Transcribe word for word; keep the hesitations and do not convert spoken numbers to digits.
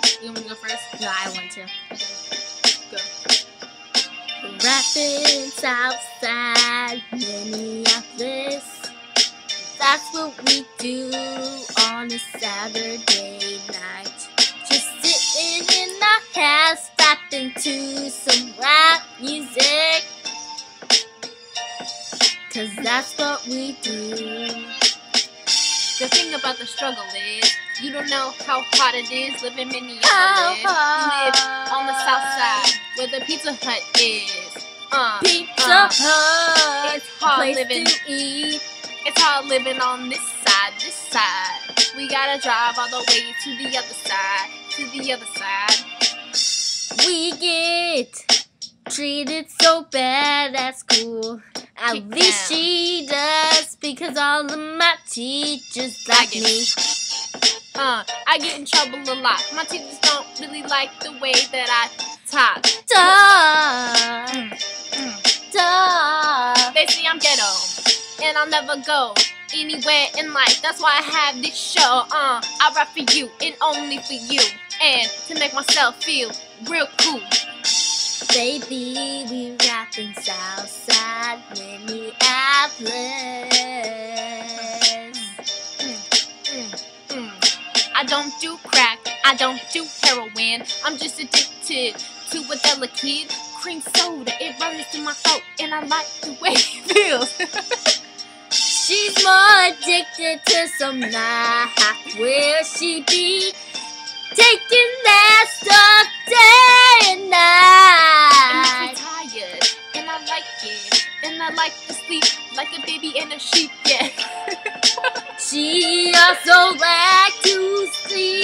You want me to go first? No, I want to. Okay, go. Rapping Southside Minneapolis. That's what we do on a Saturday night. Just sitting in the house, rapping to some rap music. Cause that's what we do. The thing about the struggle is, you don't know how hard it is living in Minneapolis. How You live on the south side, where the Pizza Hut is. Uh, Pizza uh, Hut, It's hard place living. to eat. It's hard living on this side, this side. We gotta drive all the way to the other side, to the other side. We get treated so bad at school. At Kick least down. she does, because all of my teachers I like get me. Uh, I get in trouble a lot. My teachers don't really like the way that I talk. Duh, Mm, mm. duh. They say I'm ghetto, and I'll never go anywhere in life. That's why I have this show. Uh, I rap for you and only for you, and to make myself feel real cool. Baby, we rapping Southside Minneapolis. Mm, mm. I don't do crack, I don't do heroin. I'm just addicted to a Della Kid. Cream soda, it runs through my throat, and I like the way it feels. She's more addicted to some night. Where she be taking that stuff day and And night? I'm tired, and I like it, and I like to sleep like a baby in a sheep, yeah. She also like to sleep